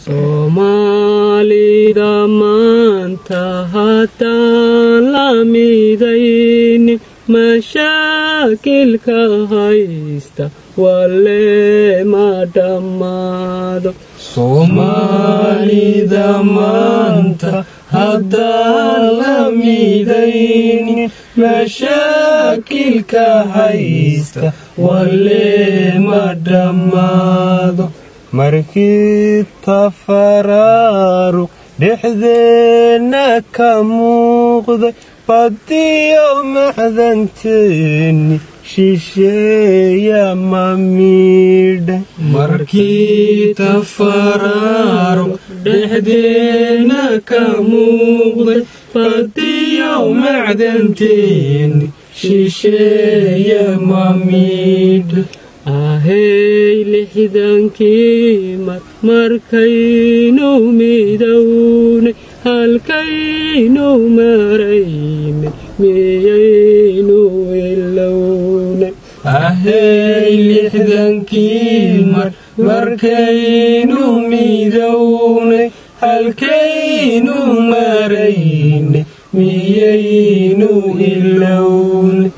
Soomaalida maanta haddaan la midaynin mashaakilka haysta wale ma dhammaado. Soomaalida maanta haddaan la midaynin mashaakilka haysta wale ma dhammaado. Markii tafaraaruq dhexdeena ka muuqday badiyo macdanteeni shisheeya ma miidhay. Markii tafaraaruq dhexdeena ka muuqday badiyo macdanteeni shisheeya ma miidhay. Ahey lixdankii markaynu midownay halkaynu maraynay miyaynu ilownay. Ahey lixdankii markaynu midownay halkaynu maraynay miyaynu ilownay.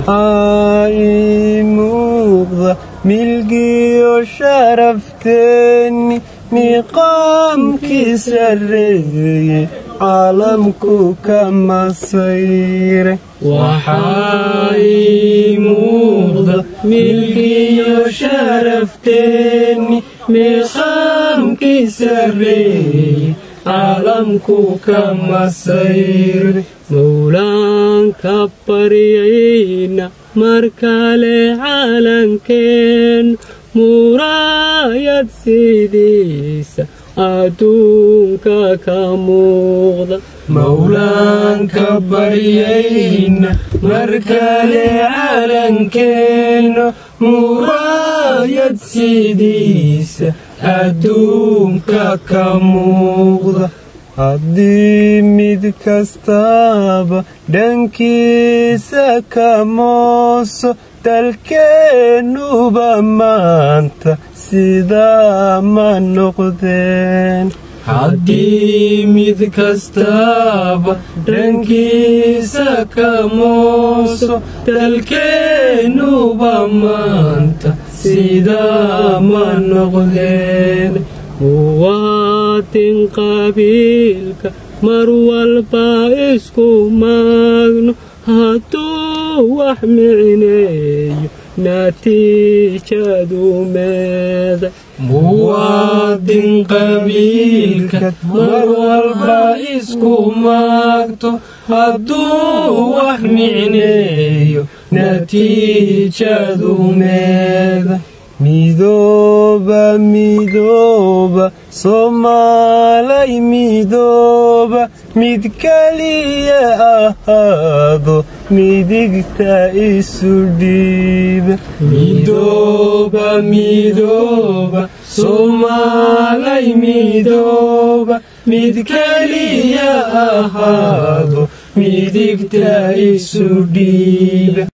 milgiyo sharafteeni miqaamkii sarreeye caalamku ka masayre. waxaa ii muuqda milgiyo sharafteeni miqaamkii sarreeye caalamku ka masayre. mawlaan ka baryayna markale calankeen muraayad sidiisa adduunka ka muuqda. mawlaan ka baryayna markale calankeenno muraayad sidiisa adduunka ka muuqda. haddii mid kastaaba dhankiisa ka mooso dalkeennuba maanta sidaa ma noqdeen. haddii mid kastaaba dhankiisa ka mooso dalkeennuba maanta sidaa ma noqdeen. muwaadin qabiilka mar walba isku maagno hadduu wax micneeyo natiijadu meeda. muwaadin qabiilka mar walba isku maagto hadduu wax micneeyo natiijadu meeda. midooba midooba soomaalay midooba mid kaliya ahaado midigta isu dhiiba. midooba midooba soomaalay midooba mid kaliya ahaado midigta isu dhiiba.